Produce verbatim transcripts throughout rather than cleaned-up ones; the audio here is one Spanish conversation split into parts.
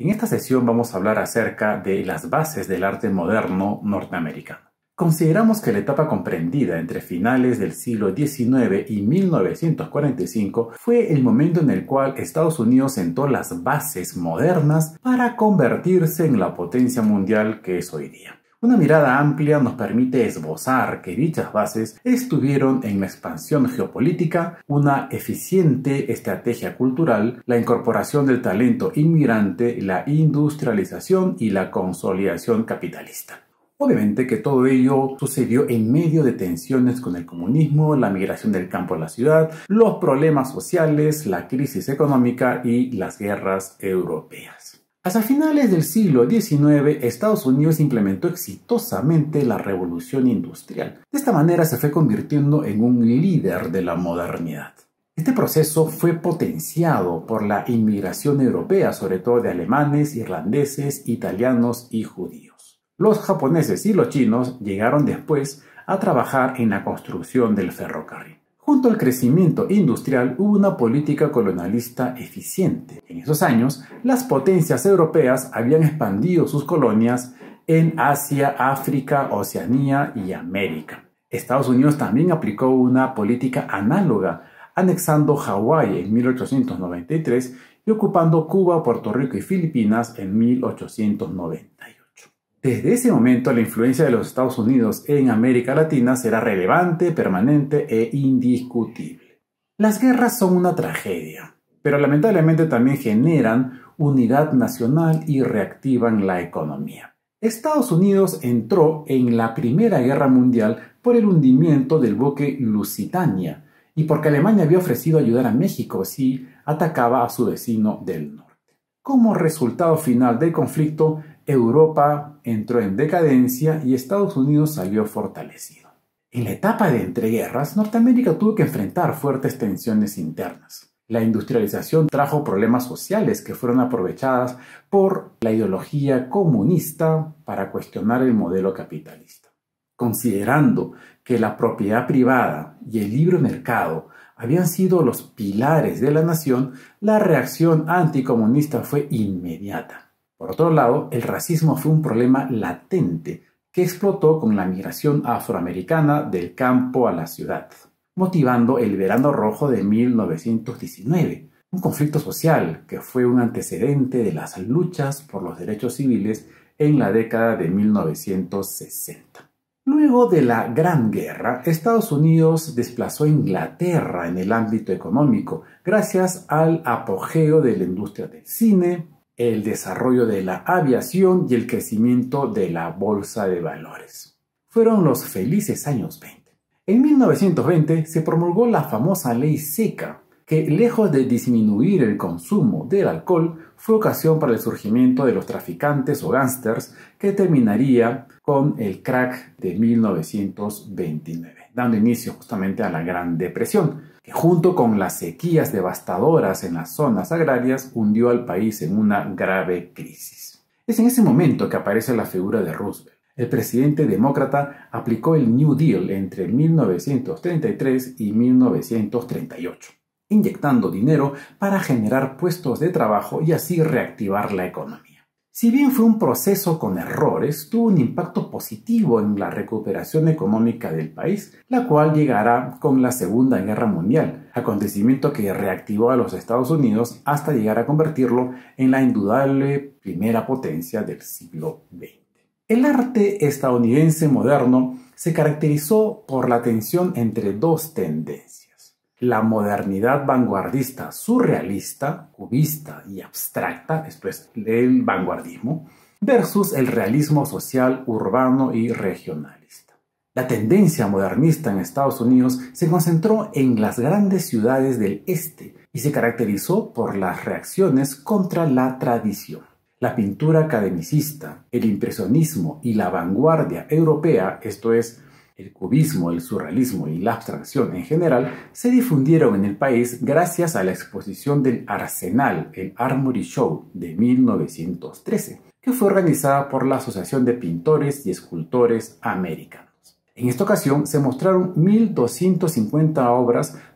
En esta sesión vamos a hablar acerca de las bases del arte moderno norteamericano. Consideramos que la etapa comprendida entre finales del siglo diecinueve y mil novecientos cuarenta y cinco fue el momento en el cual Estados Unidos sentó las bases modernas para convertirse en la potencia mundial que es hoy día. Una mirada amplia nos permite esbozar que dichas bases estuvieron en la expansión geopolítica, una eficiente estrategia cultural, la incorporación del talento inmigrante, la industrialización y la consolidación capitalista. Obviamente que todo ello sucedió en medio de tensiones con el comunismo, la migración del campo a la ciudad, los problemas sociales, la crisis económica y las guerras europeas. Hacia finales del siglo diecinueve, Estados Unidos implementó exitosamente la revolución industrial. De esta manera se fue convirtiendo en un líder de la modernidad. Este proceso fue potenciado por la inmigración europea, sobre todo de alemanes, irlandeses, italianos y judíos. Los japoneses y los chinos llegaron después a trabajar en la construcción del ferrocarril. Junto al crecimiento industrial hubo una política colonialista eficiente. En esos años, las potencias europeas habían expandido sus colonias en Asia, África, Oceanía y América. Estados Unidos también aplicó una política análoga, anexando Hawái en mil ochocientos noventa y tres y ocupando Cuba, Puerto Rico y Filipinas en mil ochocientos noventa y ocho. Desde ese momento, la influencia de los Estados Unidos en América Latina será relevante, permanente e indiscutible. Las guerras son una tragedia, pero lamentablemente también generan unidad nacional y reactivan la economía. Estados Unidos entró en la Primera Guerra Mundial por el hundimiento del buque Lusitania y porque Alemania había ofrecido ayudar a México si atacaba a su vecino del norte. Como resultado final del conflicto, Europa entró en decadencia y Estados Unidos salió fortalecido. En la etapa de entreguerras, Norteamérica tuvo que enfrentar fuertes tensiones internas. La industrialización trajo problemas sociales que fueron aprovechadas por la ideología comunista para cuestionar el modelo capitalista. Considerando que la propiedad privada y el libre mercado habían sido los pilares de la nación, la reacción anticomunista fue inmediata. Por otro lado, el racismo fue un problema latente que explotó con la migración afroamericana del campo a la ciudad, motivando el Verano Rojo de mil novecientos diecinueve, un conflicto social que fue un antecedente de las luchas por los derechos civiles en la década de mil novecientos sesenta. Luego de la Gran Guerra, Estados Unidos desplazó a Inglaterra en el ámbito económico gracias al apogeo de la industria del cine, el desarrollo de la aviación y el crecimiento de la bolsa de valores. Fueron los felices años veinte. En mil novecientos veinte se promulgó la famosa Ley Seca, que lejos de disminuir el consumo del alcohol, fue ocasión para el surgimiento de los traficantes o gángsters que terminaría con el crack de mil novecientos veintinueve, dando inicio justamente a la Gran Depresión, que junto con las sequías devastadoras en las zonas agrarias hundió al país en una grave crisis. Es en ese momento que aparece la figura de Roosevelt. El presidente demócrata aplicó el New Deal entre mil novecientos treinta y tres y mil novecientos treinta y ocho, inyectando dinero para generar puestos de trabajo y así reactivar la economía. Si bien fue un proceso con errores, tuvo un impacto positivo en la recuperación económica del país, la cual llegará con la Segunda Guerra Mundial, acontecimiento que reactivó a los Estados Unidos hasta llegar a convertirlo en la indudable primera potencia del siglo veinte. El arte estadounidense moderno se caracterizó por la tensión entre dos tendencias: la modernidad vanguardista surrealista, cubista y abstracta, esto es el vanguardismo, versus el realismo social, urbano y regionalista. La tendencia modernista en Estados Unidos se concentró en las grandes ciudades del este y se caracterizó por las reacciones contra la tradición. La pintura academicista, el impresionismo y la vanguardia europea, esto es, el cubismo, el surrealismo y la abstracción en general, se difundieron en el país gracias a la exposición del Arsenal, el Armory Show de mil novecientos trece, que fue organizada por la Asociación de Pintores y Escultores Americanos. En esta ocasión se mostraron mil doscientas cincuenta obras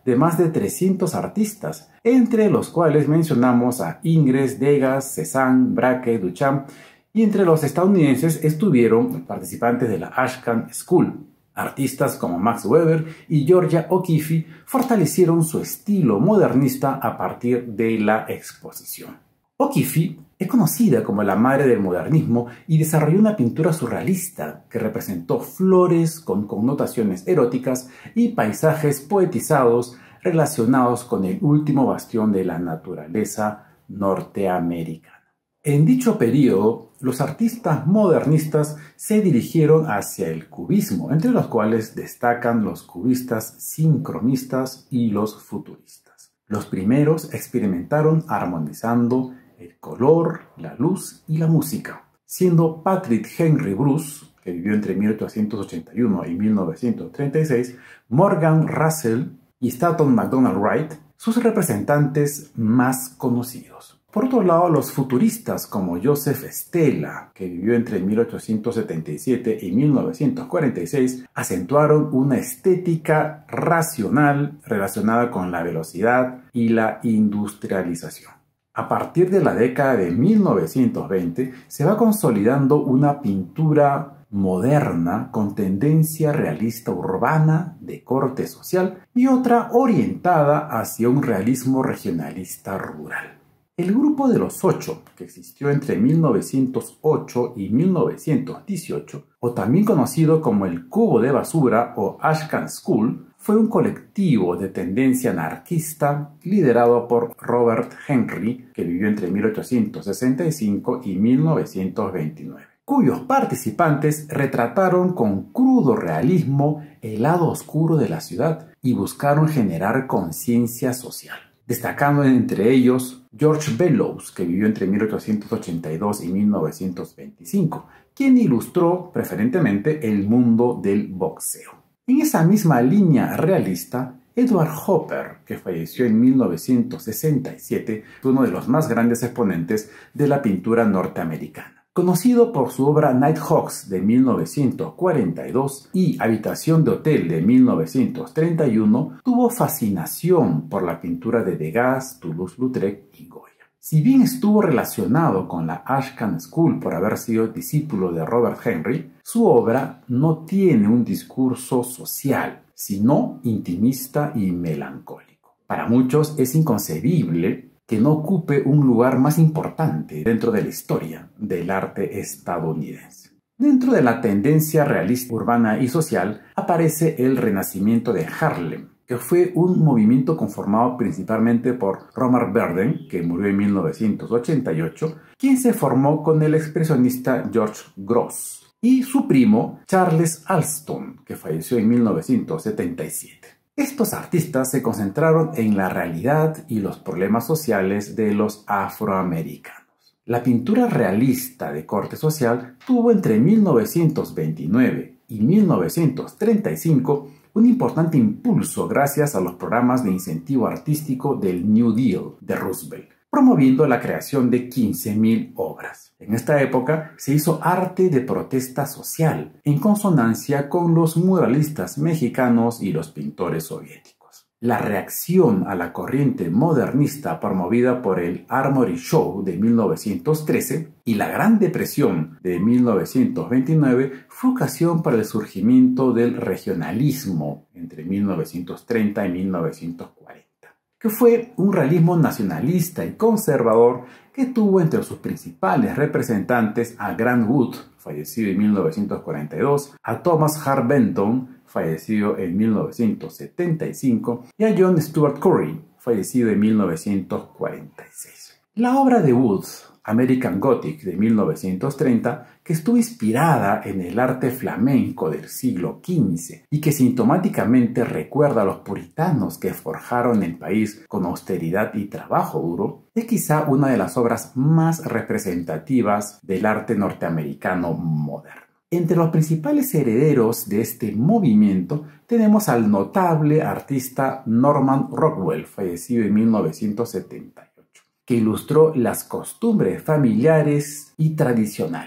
de más de trescientos artistas, entre los cuales mencionamos a Ingres, Degas, Cézanne, Braque, Duchamp, y entre los estadounidenses estuvieron participantes de la Ashcan School. Artistas como Max Weber y Georgia O'Keeffe fortalecieron su estilo modernista a partir de la exposición. O'Keeffe es conocida como la madre del modernismo y desarrolló una pintura surrealista que representó flores con connotaciones eróticas y paisajes poetizados relacionados con el último bastión de la naturaleza norteamericana. En dicho periodo, los artistas modernistas se dirigieron hacia el cubismo, entre los cuales destacan los cubistas sincronistas y los futuristas. Los primeros experimentaron armonizando el color, la luz y la música, siendo Patrick Henry Bruce, que vivió entre mil ochocientos ochenta y uno y mil novecientos treinta y seis, Morgan Russell y Stanton McDonald Wright sus representantes más conocidos. Por otro lado, los futuristas como Joseph Stella, que vivió entre mil ochocientos setenta y siete y mil novecientos cuarenta y seis, acentuaron una estética racional relacionada con la velocidad y la industrialización. A partir de la década de mil novecientos veinte, se va consolidando una pintura moderna con tendencia realista urbana de corte social y otra orientada hacia un realismo regionalista rural. El Grupo de los Ocho, que existió entre mil novecientos ocho y mil novecientos dieciocho, o también conocido como el Cubo de Basura o Ashcan School, fue un colectivo de tendencia anarquista liderado por Robert Henry, que vivió entre mil ochocientos sesenta y cinco y mil novecientos veintinueve, cuyos participantes retrataron con crudo realismo el lado oscuro de la ciudad y buscaron generar conciencia social, destacando entre ellos George Bellows, que vivió entre mil ochocientos ochenta y dos y mil novecientos veinticinco, quien ilustró preferentemente el mundo del boxeo. En esa misma línea realista, Edward Hopper, que falleció en mil novecientos sesenta y siete, fue uno de los más grandes exponentes de la pintura norteamericana. Conocido por su obra Nighthawks de mil novecientos cuarenta y dos y Habitación de Hotel de mil novecientos treinta y uno, tuvo fascinación por la pintura de Degas, Toulouse-Lautrec y Goya. Si bien estuvo relacionado con la Ashcan School por haber sido discípulo de Robert Henry, su obra no tiene un discurso social, sino intimista y melancólico. Para muchos es inconcebible que no ocupe un lugar más importante dentro de la historia del arte estadounidense. Dentro de la tendencia realista urbana y social aparece el Renacimiento de Harlem, que fue un movimiento conformado principalmente por Romar Verden, que murió en mil novecientos ochenta y ocho, quien se formó con el expresionista George Grosz, y su primo Charles Alston, que falleció en mil novecientos setenta y siete. Estos artistas se concentraron en la realidad y los problemas sociales de los afroamericanos. La pintura realista de corte social tuvo entre mil novecientos veintinueve y mil novecientos treinta y cinco un importante impulso gracias a los programas de incentivo artístico del New Deal de Roosevelt, promoviendo la creación de quince mil obras. En esta época se hizo arte de protesta social, en consonancia con los muralistas mexicanos y los pintores soviéticos. La reacción a la corriente modernista promovida por el Armory Show de mil novecientos trece y la Gran Depresión de mil novecientos veintinueve fue ocasión para el surgimiento del regionalismo entre mil novecientos treinta y mil novecientos cuarenta. Que fue un realismo nacionalista y conservador que tuvo entre sus principales representantes a Grant Wood, fallecido en mil novecientos cuarenta y dos, a Thomas Hart Benton, fallecido en mil novecientos setenta y cinco, y a John Stuart Curry, fallecido en mil novecientos cuarenta y seis. La obra de Wood, American Gothic de mil novecientos treinta, que estuvo inspirada en el arte flamenco del siglo quince y que sintomáticamente recuerda a los puritanos que forjaron el país con austeridad y trabajo duro, es quizá una de las obras más representativas del arte norteamericano moderno. Entre los principales herederos de este movimiento tenemos al notable artista Norman Rockwell, fallecido en mil novecientos setenta y ocho, que ilustró las costumbres familiares y tradicionales.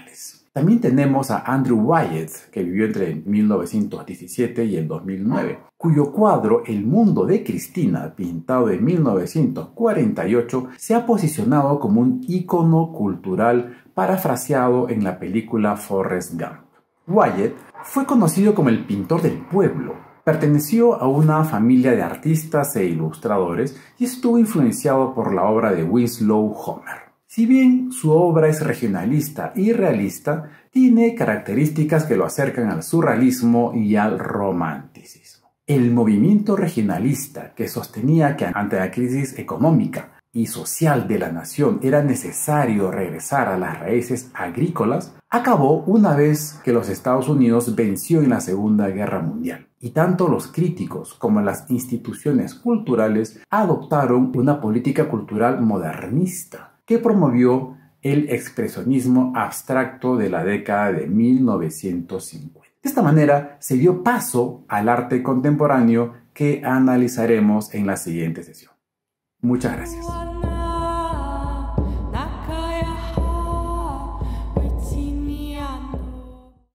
También tenemos a Andrew Wyeth, que vivió entre mil novecientos diecisiete y el dos mil nueve, cuyo cuadro El mundo de Cristina, pintado en mil novecientos cuarenta y ocho, se ha posicionado como un ícono cultural parafraseado en la película Forrest Gump. Wyeth fue conocido como el pintor del pueblo. Perteneció a una familia de artistas e ilustradores y estuvo influenciado por la obra de Winslow Homer. Si bien su obra es regionalista y realista, tiene características que lo acercan al surrealismo y al romanticismo. El movimiento regionalista, que sostenía que ante la crisis económica y social de la nación era necesario regresar a las raíces agrícolas, acabó una vez que los Estados Unidos venció en la Segunda Guerra Mundial. Y tanto los críticos como las instituciones culturales adoptaron una política cultural modernista que promovió el expresionismo abstracto de la década de mil novecientos cincuenta. De esta manera se dio paso al arte contemporáneo que analizaremos en la siguiente sesión. Muchas gracias.